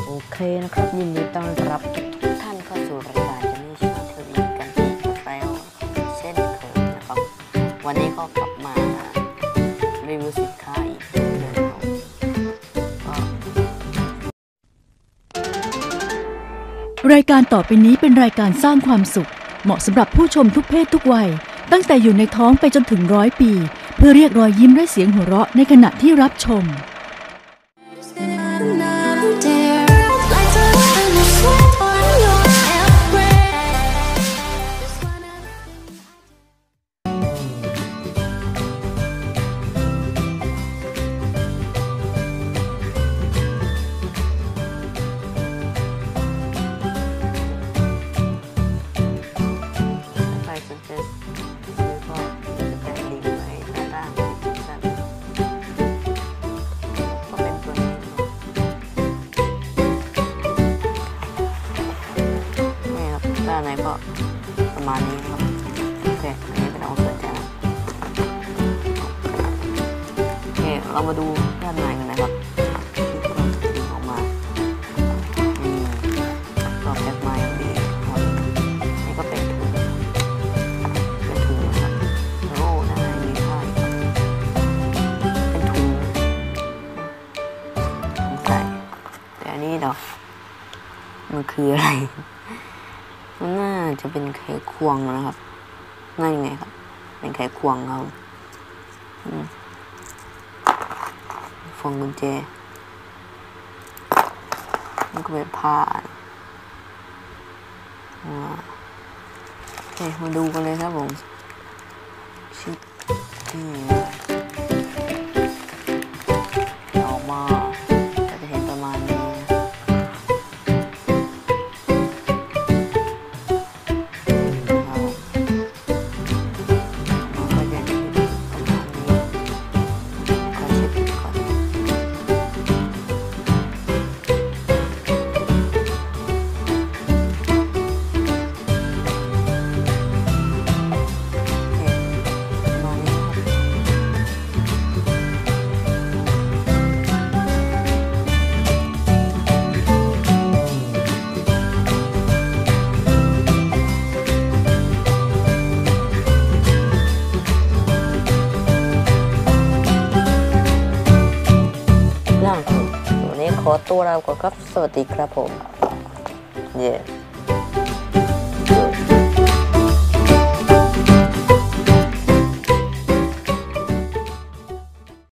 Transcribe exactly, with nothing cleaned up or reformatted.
โอเคนะครับยินดีต้อนรับทุกท่านเข้าสู่รายการจะนี่ชื่อเธออีกกันอีกแล้วเช่นเคยนะครับวันนี้ก็กลับมารีวิวสินค้าอีกเช่นเคยครับรายการต่อไปนี้เป็นรายการสร้างความสุขเหมาะสำหรับผู้ชมทุกเพศทุกวัยตั้งแต่อยู่ในท้องไปจนถึงร้อยปีเพื่อเรียกรอยยิ้มและเสียงหัวเราะในขณะที่รับชมด้านในก็ประมาณนี้ครับโอเคอันนี้เป็นเอาเสร็จแล้วโอเคเรามาดูด้านในกันนะครับดึงออกมานี่ก็แพ็คไม้ดีครับนี่ก็เป็นถุงเป็นถุงนะครับโอ้ด้านในมีผ้าเป็นถุงถุงใส่แต่อันนี้เนาะมันคืออะไรมันน่าจะเป็นไขควงนะครับนั่นไงครับเป็นไขควงครับฟองกุญแจมันก็เป็นผ้าโอเคมาดูกันเลยครับผมชิดนี่ออกมาจะเห็นประมาณนี้ขอตัวลาก่อนครับสวัสดีครับผมเย้